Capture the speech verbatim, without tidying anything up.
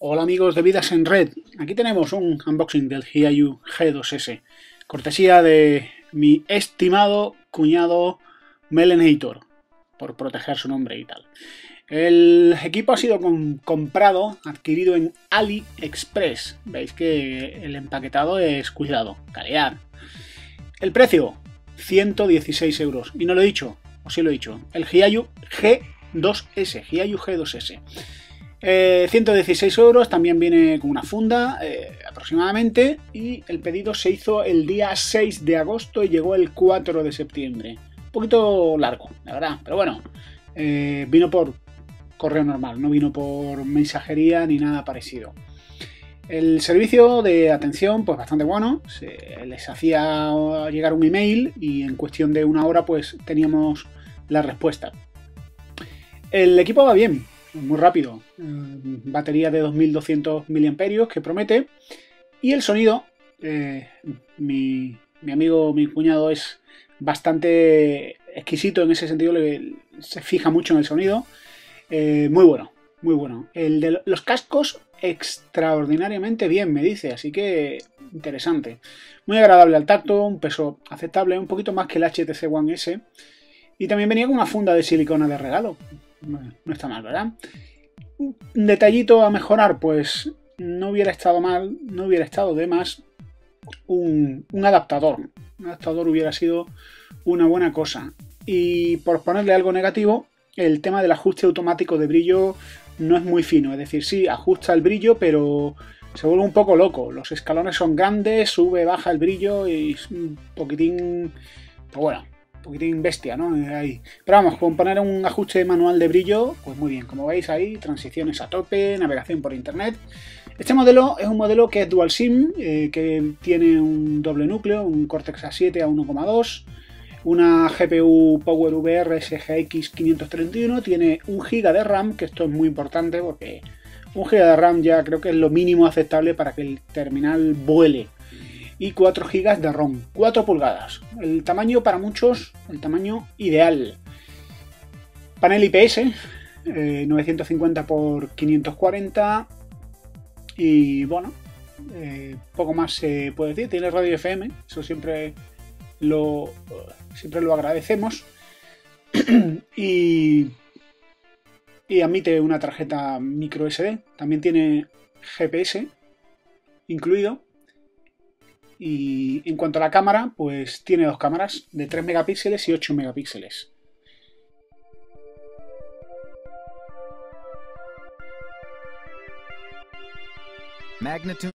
Hola amigos de Vidas en Red, aquí tenemos un unboxing del Hiayu G dos S, cortesía de mi estimado cuñado Melenator, por proteger su nombre y tal. El equipo ha sido con, comprado, adquirido en AliExpress, veis que el empaquetado es cuidado, calidad. El precio, ciento dieciséis euros, y no lo he dicho, o sí lo he dicho, el Hiayu G dos S, Hiayu G dos S. Eh, ciento dieciséis euros, también viene con una funda eh, aproximadamente, y el pedido se hizo el día seis de agosto y llegó el cuatro de septiembre. Un poquito largo, la verdad, pero bueno, eh, vino por correo normal, no vino por mensajería ni nada parecido. El servicio de atención, pues bastante bueno, se les hacía llegar un email y en cuestión de una hora pues teníamos la respuesta. El equipo va bien, muy rápido, batería de dos mil doscientos miliamperios que promete, y el sonido, eh, mi, mi amigo, mi cuñado es bastante exquisito en ese sentido, le, se fija mucho en el sonido, eh, muy bueno, muy bueno. El de los cascos extraordinariamente bien, me dice, así que interesante. Muy agradable al tacto, un peso aceptable, un poquito más que el H T C One S, y también venía con una funda de silicona de regalo. No está mal, ¿verdad? Un detallito a mejorar, pues no hubiera estado mal, no hubiera estado de más un, un adaptador. Un adaptador hubiera sido una buena cosa. Y por ponerle algo negativo, el tema del ajuste automático de brillo no es muy fino. Es decir, sí, ajusta el brillo, pero se vuelve un poco loco. Los escalones son grandes, sube, baja el brillo y es un poquitín... Pues bueno, un poquitín bestia, ¿no? Ahí. Pero vamos, con poner un ajuste manual de brillo, pues muy bien. Como veis ahí, transiciones a tope, navegación por internet. Este modelo es un modelo que es dual SIM, eh, que tiene un doble núcleo, un Cortex A siete a uno coma dos, una G P U PowerVR S G X quinientos treinta y uno, tiene un giga de RAM, que esto es muy importante porque un giga de RAM ya creo que es lo mínimo aceptable para que el terminal vuele. Y cuatro gigas de ROM, cuatro pulgadas. El tamaño para muchos, el tamaño ideal. Panel I P S, eh, novecientos cincuenta por quinientos cuarenta. Y bueno, eh, poco más se puede decir. Tiene radio F M, eso siempre lo, siempre lo agradecemos. y, y admite una tarjeta micro S D. También tiene G P S incluido. Y en cuanto a la cámara, pues tiene dos cámaras de tres megapíxeles y ocho megapíxeles. Magnitude.